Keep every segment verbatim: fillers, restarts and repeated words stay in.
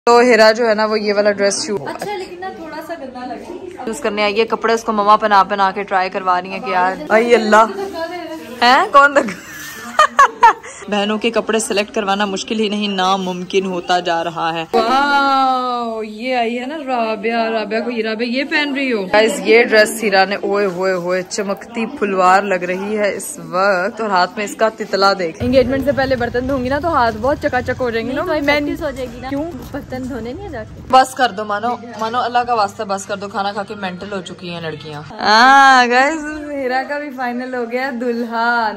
तो हिरा जो है ना वो ये वाला ड्रेस शूट अच्छा लेकिन ना थोड़ा सा गंदा लगा यूज करने आई है कपड़े, उसको मम्मा पहना पहना के ट्राई करवा रही है कि यार आई अल्लाह है कौन लग बहनों के कपड़े सिलेक्ट करवाना मुश्किल ही नहीं नामुमकिन होता जा रहा है। वाओ ये आई है ना राबिया, राबिया को ये राबिया ये पहन रही हो गाइस। ये ड्रेस हिरा ने ओए होए होए चमकती फुलवार लग रही है इस वक्त, और हाथ में इसका तितला देख। एंगेजमेंट से पहले बर्तन धोंगी ना तो हाथ बहुत चकाचक हो जाएंगे ना, मैं हो जाएगी ना। क्यों बर्तन धोने नहीं जाते? बस कर दो मानो मानो अल्लाह का वास्ता बस कर दो, खाना खा के मेंटल हो चुकी हैं लड़कियाँ। हाँ गाइस हिरा का भी फाइनल हो गया दुल्हन।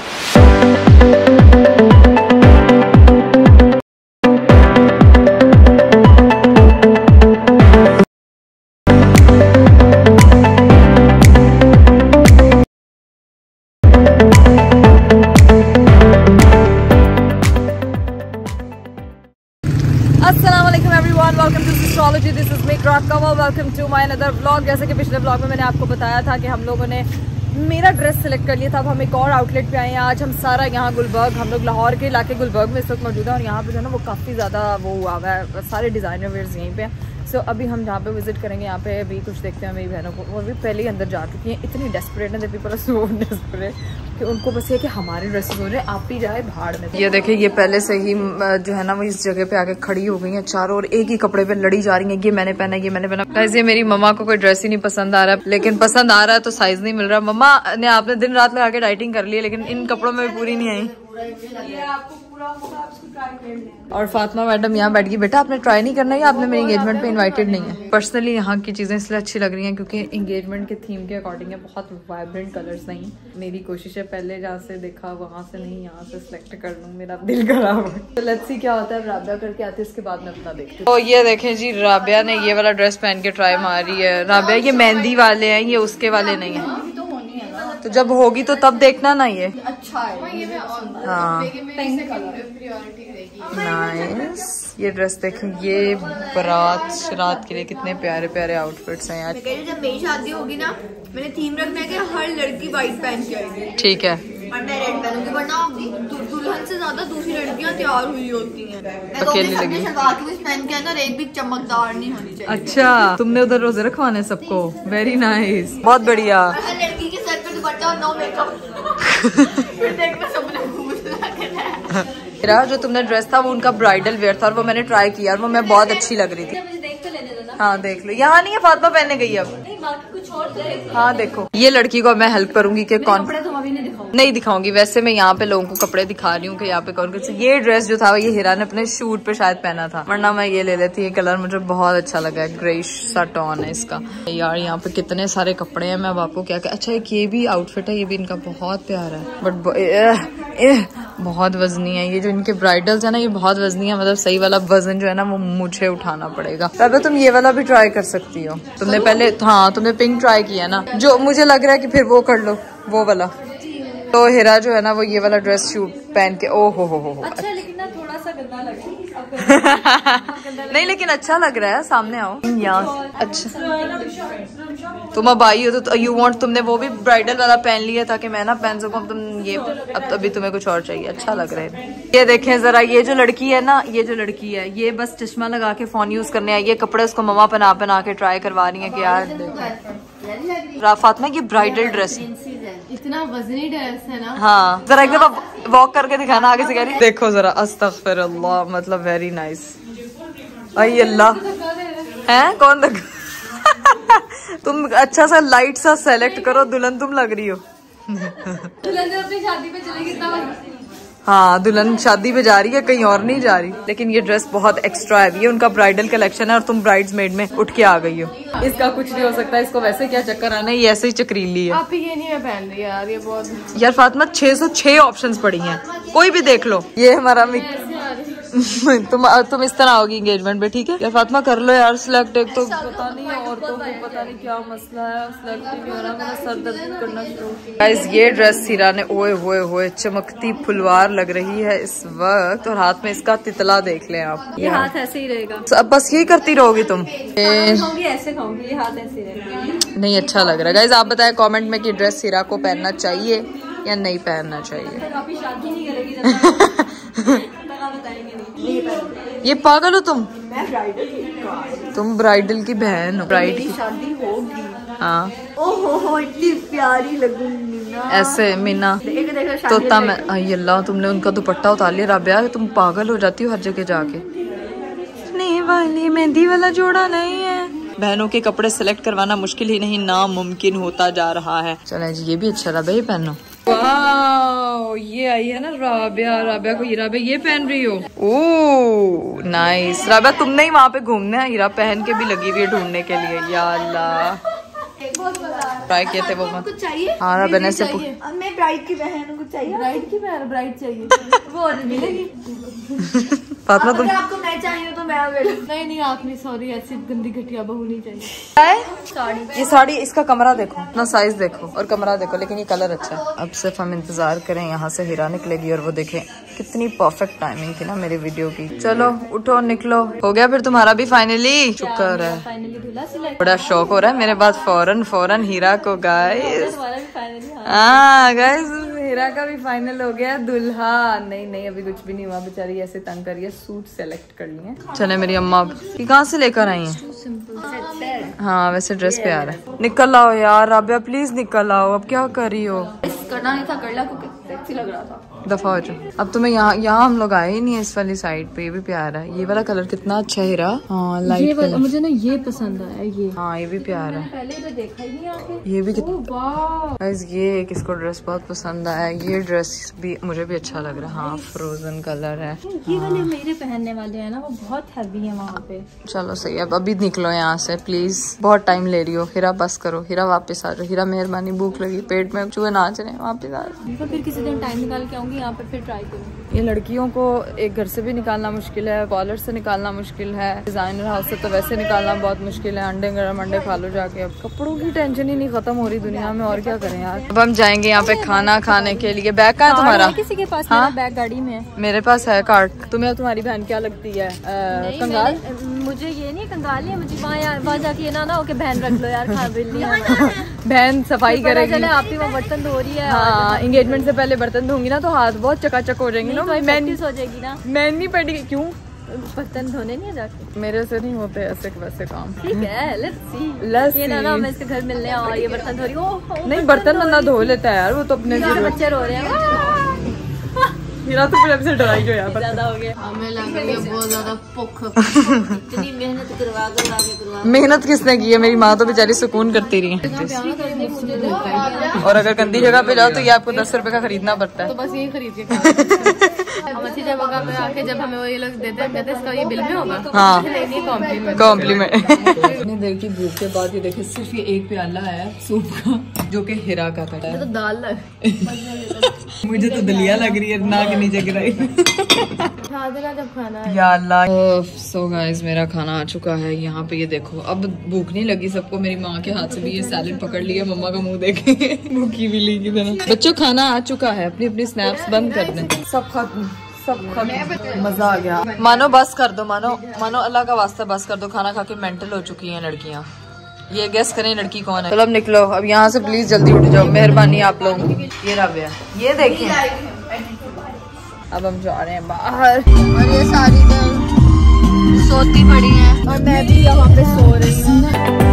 अस्सलामुअलैकुम everyone, welcome to astrology, this is me क्राकवा, welcome to my another vlog. जैसे कि पिछले व्लॉग में मैंने आपको बताया था कि हम लोगों ने मेरा ड्रेस सेलेक्ट कर लिया था। अब हम एक और आउटलेट पे आए हैं। आज हम सारा यहाँ गुलबर्ग, हम लोग लाहौर के इलाके गुलबर्ग में इस वक्त मौजूद है, और यहाँ पे जो है ना वो काफ़ी ज़्यादा वो हुआ हुआ है, सारे डिज़ाइनर वेयर्स यहीं पे हैं। सो so, अभी हम जहाँ पे विजिट करेंगे यहाँ पे अभी कुछ देखते हैं। मेरी बहनों को वो अभी पहले ही अंदर जा चुकी हैं, इतनी डेस्परेट है पीपल आर सो डेस्परेट कि उनको बस ये कि हमारे ड्रेसेस हो रहे हैं, आप ही जाए भाड़ में। ये देखिए ये पहले से ही जो है ना वो इस जगह पे आके खड़ी हो गई हैं चारों, और एक ही कपड़े पे लड़ी जा रही हैं, ये मैंने पहना ये मैंने पहना। गाइस ये मेरी मम्मा को कोई ड्रेस ही नहीं पसंद आ रहा है, लेकिन पसंद आ रहा है तो साइज नहीं मिल रहा। मम्मा ने आपने दिन रात लगा के डाइटिंग कर ली है, लेकिन इन कपड़ों में भी पूरी नहीं आई। और फातिमा मैडम यहाँ बैठ गई, बेटा आपने ट्राई नहीं करना है, आपने मेरी एंगेजमेंट पे इनवाइटेड नहीं है। पर्सनली यहाँ की चीजें इसलिए अच्छी लग रही हैं क्योंकि एंगेजमेंट के थीम के अकॉर्डिंग है, बहुत वाइब्रेंट कलर्स नहीं। मेरी कोशिश है पहले जहाँ से देखा वहां से नहीं, यहाँ से सिलेक्ट कर लूँ, मेरा दिल खराब है। तो लेट्स सी क्या होता है। राबिया करके आती है, उसके बाद में अपना देखती हूँ। तो ये देखें जी राबिया ने ये वाला ड्रेस पहन के ट्राई मारी है। राबिया ये मेहंदी वाले हैं, ये उसके वाले नहीं है, तो जब होगी तो तब देखना ना। ये अच्छा है हाँ नाइस। ये ड्रेस देखें, ये बारात शरात के लिए कितने प्यारे प्यारे आउटफिट्स हैं यार। जब मेरी शादी होगी ना मैंने थीम रखना है कि हर लड़की व्हाइट पहन के आएगी। ठीक है, और मैं रेड पहनूंगी, वरना दुल्हन से ज्यादा दूसरी लड़कियां तैयार हुई होती हैं। मैं तो अकेली लगी सलवार कमीज पहन के आना, एक भी चमकदार नहीं होनी चाहिए। अच्छा तुमने उधर रोजे रखवाने सबको, वेरी नाइस, बहुत बढ़िया। लड़की के सर पे दुपट्टा और नो मेकअप फिर देखना सबने मेरा जो तुमने ड्रेस था वो उनका ब्राइडल वेयर था, और वो मैंने ट्राई किया और वो मैं बहुत अच्छी लग रही थी। हाँ देख लो, यहाँ नहीं है, फातिमा पहनने गई अब। कुछ और हाँ देखो, ये लड़की को मैं हेल्प करूंगी कि कौन तुम अभी नहीं दिखाऊंगी। नहीं दिखाऊंगी, वैसे मैं यहाँ पे लोगों को कपड़े दिखा रही हूँ कि यहाँ पे कौन कौन से। ये ड्रेस जो था ये हिरा ने अपने शूट पे शायद पहना था, वरना मैं ये ले लेती। ये कलर मुझे बहुत अच्छा लगा है, ग्रेइश सा टोन है इसका। यार यहाँ पे कितने सारे कपड़े हैं, मैं अब आपको क्या क्या। अच्छा एक ये भी आउटफिट है, ये भी इनका बहुत प्यारा है, बट एह, एह, बहुत वजनी है। ये जो इनके ब्राइडल्स है ना ये बहुत वजनी है, मतलब सही वाला वजन जो है ना वो मुझे उठाना पड़ेगा। तब तुम ये वाला भी ट्राई कर सकती हो। तुमने पहले हाँ तुमने पिंक ट्राई किया ना, जो मुझे लग रहा है कि फिर वो कर लो वो वाला। तो हिरा जो है ना वो ये वाला ड्रेस शूट पहन के ओ हो हो हो अच्छा लेकिन ना थोड़ा सा गंदा लगा नहीं लेकिन अच्छा लग रहा है, सामने आओ यहाँ। अच्छा तुम अब आई हो तो यू वांट, तुमने वो भी ब्राइडल वाला पहन लिया ताकि मैं ना पहन सकूं, अब तुम ये अब अभी तुम्हें कुछ और चाहिए। अच्छा लग रहा है। ये देखें जरा, ये जो लड़की है ना, ये जो लड़की है ये बस चश्मा लगा के फोन यूज करने आई है, कपड़े उसको मम्मा पहना पहना के ट्राई करवा रही है कि यार फातिमा ये ब्राइडल ड्रेस इतना वजनी ड्रेस है ना। हाँ जरा एक दफा वॉक करके दिखाना आगे से कह रही। देखो जरा, अस्तगफिरुल्लाह, मतलब वेरी नाइस। आई अल्लाह है कौन लग तुम अच्छा सा लाइट सा सेलेक्ट करो, दुल्हन तुम लग रही हो। दुल्हन अपनी शादी पे चलेगी तब। हाँ दुल्हन शादी पे जा रही है, कहीं और नहीं जा रही। लेकिन ये ड्रेस बहुत एक्स्ट्रा हैवी है, उनका ब्राइडल कलेक्शन है और तुम ब्राइड्समेड में उठ के आ गई हो। इसका कुछ नहीं हो सकता, इसको वैसे क्या चक्कर आना है, ये ऐसे ही चक्रीली है। आप ये नहीं मैं पहन रही यार, ये बहुत यार फातिमा छह सौ छह ऑप्शंस पड़ी हैं, कोई भी देख लो। ये हमारा तुम तुम इस तरह होगी एंगेजमेंट पे, ठीक है यार फातिमा कर लो यार सिलेक्ट। एक तो पता नहीं औरतों को पता नहीं क्या मसला है, सिलेक्ट ही नहीं हो रहा, मेरा सर दर्द करना शुरू। गाइस ये ड्रेस हिरा ने ओए होए होए चमकती फुलवार लग रही है इस वक्त, और हाथ में इसका तितला देख लें आप। ये हाथ ऐसे ही रहेगा, अब बस यही करती रहोगी तुम। खाऊंगी ऐसे खाऊंगी, ये हाथ ऐसे रहेगा। नहीं अच्छा लग रहा है। गाइस आप बताएं कमेंट में कि ड्रेस हिरा को पहनना चाहिए या नहीं पहनना चाहिए। शादी नहीं करेगी बताएंगे नहीं। ये पागल हो तुम? मैं ब्राइडल तुम ब्राइडल की बहन हो। ब्राइड की शादी होगी। हाँ। ओहो इतनी प्यारी लगूंगी ना ऐसे मीना देखो देखो शादी तोता मैं अल्लाह तुमने उनका दुपट्टा उतार लिया राबिया, तुम पागल हो जाती हो हर जगह जाके। नहीं वाली मेहंदी वाला जोड़ा नहीं है। बहनों के कपड़े सिलेक्ट करवाना मुश्किल ही नहीं नामुमकिन होता जा रहा है। चले जी ये भी अच्छा रहा ये पहनो। वाह ये आई है ना राबिया, राबिया को हीरा ये पहन रही हो। ओह नाइस राबिया, तुमने ही वहाँ पे घूमने है, हीरा पहन के भी लगी हुई है ढूंढने के लिए। या अल्लाह ट्राई किए थे वो मैं। कुछ चाहिए? हाँ राबिया ने से मैं ब्राइड की बहन हूँ, कुछ चाहिए? ब्राइड की बहन ब्राइड चाहिए वो और मिलेगी। फातिमा तुम आपको मैं चाहिए तो मैं नहीं नहीं आप नहीं सॉरी ऐसी गंदी घटिया बहू नहीं चाहिए। साड़ी ये साड़ी इसका कमरा देखो ना, साइज देखो और कमरा देखो, लेकिन ये कलर अच्छा है। अब सिर्फ हम इंतजार करें यहाँ से हीरा निकलेगी और वो देखें कितनी परफेक्ट टाइमिंग थी ना मेरी वीडियो की। चलो उठो निकलो, हो गया फिर तुम्हारा भी फाइनली। शुक्र है फाइनली बड़ा शौक हो रहा है मेरे बाद फौरन फौरन हीरा को गाइस। हाँ गाइस हीरा का भी फाइनल हो गया दूल्हा। नहीं नहीं अभी कुछ भी नहीं हुआ, बेचारी ऐसे तंग करिए, सूट सेलेक्ट कर लिए। चले मेरी अम्मा की कहाँ से लेकर आई हैं? हाँ वैसे ड्रेस पे आ रहा है। निकल आओ यार राबिया प्लीज निकल आओ, अब क्या कर रही हो? करना नहीं था कर ला क्योंकि सेक्सी लग रहा था। दफा हो जाओ। अब तुम्हें यहाँ यहाँ हम लोग आए ही नहीं है इस वाली साइड पे। ये भी प्यारा है, ये वाला कलर कितना अच्छा है। हाँ लाइट कलर मुझे ना ये पसंद आया ये। हाँ ये भी प्यारा है, पहले तो देखा ही नहीं आके। ये भी कितना ये किसको ड्रेस बहुत पसंद आया। ये ड्रेस भी मुझे भी अच्छा लग रहा है। हाँ फ्रोजन कलर है। ये वाले मेरे पहनने वाले हैं ना, वो बहुत हैवी है वहाँ पे। चलो सही है, अब अभी निकलो यहाँ से प्लीज, बहुत टाइम ले रही हो। हीरा बस करो, हीरा वापस आ जाओ। हीरा मेहरबानी, भूख लगी, पेट में चूहे नाच रहे हैं, वापस आ जाओ। फिर किसी दिन टाइम निकाल के आऊंगी यहाँ पे, फिर ट्राई करूंगी। ये लड़कियों को एक घर से भी निकालना मुश्किल है, कॉलर से निकालना मुश्किल है, डिजाइनर हाउस से तो वैसे निकालना बहुत मुश्किल है। अंडे गरम अंडे खा लो जाके। अब कपड़ों की टेंशन ही नहीं खत्म हो रही दुनिया में, और क्या करें यार। अब हम जाएंगे यहाँ पे खाना खाने के लिए। बैग कहाँ है तुम्हारा? किसी के पास? हाँ बैग गाड़ी में है। मेरे पास है कार्ड। तुम्हें तुम्हारी बहन क्या लगती है? कंगाल? मुझे ये नहीं कंगाल है, मुझे वहाँ वहाँ जाके ना ना ओके बहन रख लो यार, खा बिल्ली बहन सफाई करेगी। आप ही वहाँ बर्तन धो रही है। हाँ एंगेजमेंट से पहले बर्तन धोंगी ना तो हाथ बहुत चकाचक हो जाएंगी ना। मैं हो जाएगी ना। मैं नहीं पड़ी क्यों? बर्तन धोने नहीं जाके मेरे से नहीं होते ऐसे वैसे काम। ठीक है लेट्स सी। लेट्स ये ना ना मैं इसके घर मिलने और ये बर्तन धो रही हूँ। नहीं बर्तन बंदा धो लेता है यार, वो तो अपने बच्चे रो रहे हैं। हीरा तो फिर से डराई जो यार ज्यादा हो गया। हमें लग रही है बहुत ज्यादा भूख। इतनी मेहनत करवा करवा के करवा। मेहनत किसने की है? मेरी माँ तो बेचारी सुकून करती रही है। और अगर गंदी जगह पे जाओ तो ये आपको दस रुपए का खरीदना पड़ता है। तो बस यही खरीद के हम अच्छी जगह पे आके जब हमें वो ये लोग देते हैं कहते इसका ये बिल में होगा। हाँ कॉम्प्लीमेंट। इतनी देर की भूख के बाद ये देखिए सिर्फ ये एक प्याला है सूप का, जो कि हीरा का था। तो दाल लग मुझे तो दलिया लग रही है ना के नीचे गिराई। खा देना जब खाना है। या अल्लाह। सो गाइस मेरा खाना आ चुका है। यहाँ पे ये देखो, अब भूख नहीं लगी सबको। मेरी माँ के हाथ से भी ये सैलेड पकड़ लिया, मम्मा का मुंह देखे भूखी भी ली की तरह। बच्चों खाना आ चुका है, अपनी अपनी स्नैप्स बंद कर दें। सब खत्म सब खत्म। मजा आ गया। मानो बस कर दो, मानो मानो अल्लाह का वास्ता बस कर दो। खाना खा के मेंटल हो चुकी हैं लड़कियाँ। ये गेस करें लड़की कौन है। चलो अब निकलो, अब यहाँ से प्लीज जल्दी उठ जाओ, मेहरबानी आप लोग। ये राबिया, ये देखिए अब हम जा रहे हैं बाहर। और ये सारी सोती पड़ी हैं और मैं भी यहाँ पे सो रही हूँ।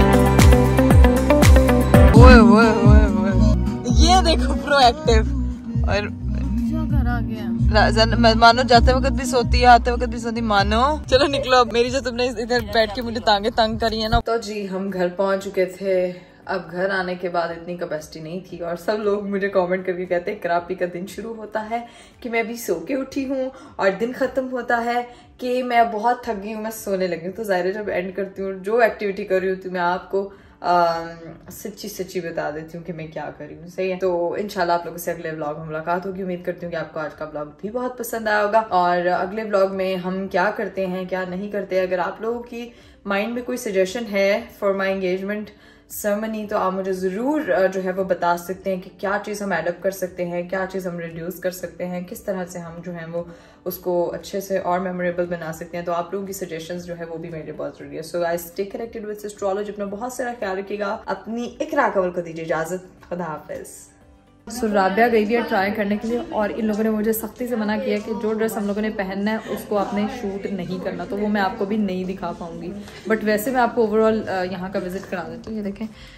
ओए ओए ओए ओए, ये देखो प्रोएक्टिव। और घर आ गया। मानो जाते वक्त भी सोती है, आते वक्त भी सोती। मानो चलो निकलो अब। मेरी जो तुमने इधर बैठ के मुझे टांगे तंग करी है ना। तो जी हम घर पहुंच चुके थे। अब घर आने के बाद इतनी कैपेसिटी नहीं थी और सब लोग मुझे कमेंट करके कहते हैं करापी का दिन शुरू होता है कि मैं अभी सो के उठी हूँ और दिन खत्म होता है कि मैं बहुत थक गई हूँ, मैं सोने लगी हूँ। तो ज़ाहिर है जब एंड करती हूँ जो एक्टिविटी कर रही होती हूँ मैं आपको सच्ची सच्ची बता देती हूँ कि मैं क्या कर रही हूँ। सही है। तो इंशाल्लाह आप लोगों से अगले व्लॉग में मुलाकात होगी। उम्मीद करती हूँ कि आपको आज का व्लॉग भी बहुत पसंद आया होगा। और अगले व्लॉग में हम क्या करते हैं क्या नहीं करते, अगर आप लोगों की माइंड में कोई सजेशन है फॉर माई एंगेजमेंट सेरेमनी तो आप मुझे ज़रूर जो है वो बता सकते हैं कि क्या चीज़ हम एडअप कर सकते हैं, क्या चीज़ हम रिड्यूस कर सकते हैं, किस तरह से हम जो है वो उसको अच्छे से और मेमोरेबल बना सकते हैं। तो आप लोगों की सजेशंस जो है वो भी मेरे लिए बहुत जरूरी है। So guys stay connected with astrology. अपना बहुत सारा ख्याल रखिएगा। अपनी इकरा कवल को दीजिए इजाज़त। खुदा हाफिज़। सो so, राबिया गई भी है ट्राई करने के लिए और इन लोगों ने मुझे सख्ती से मना किया कि जो ड्रेस हम लोगों ने पहनना है उसको आपने शूट नहीं करना, तो वो मैं आपको भी नहीं दिखा पाऊंगी। बट वैसे मैं आपको ओवरऑल यहाँ का विजिट करा देती हूँ। ये देखें